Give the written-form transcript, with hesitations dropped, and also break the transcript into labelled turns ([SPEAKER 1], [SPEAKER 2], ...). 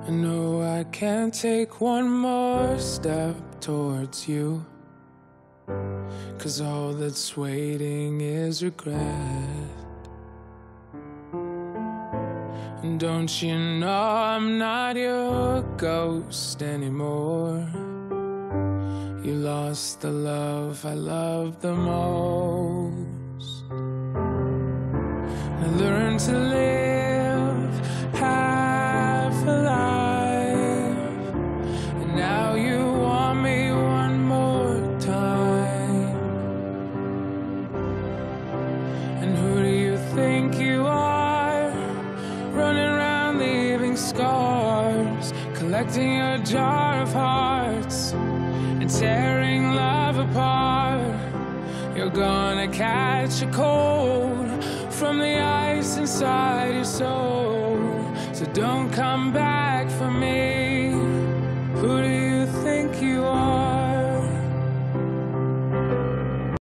[SPEAKER 1] I know I can't take one more step towards you, 'cause all that's waiting is regret. And don't you know I'm not your ghost anymore? You lost the love I loved the most. I learned to live half alive, and now you want me one more time. And who do you think you are, running around leaving scars, collecting your jar of hearts and tearing love apart? You're gonna catch a cold from the ice inside your soul. So don't come back for me. Who do you think you are?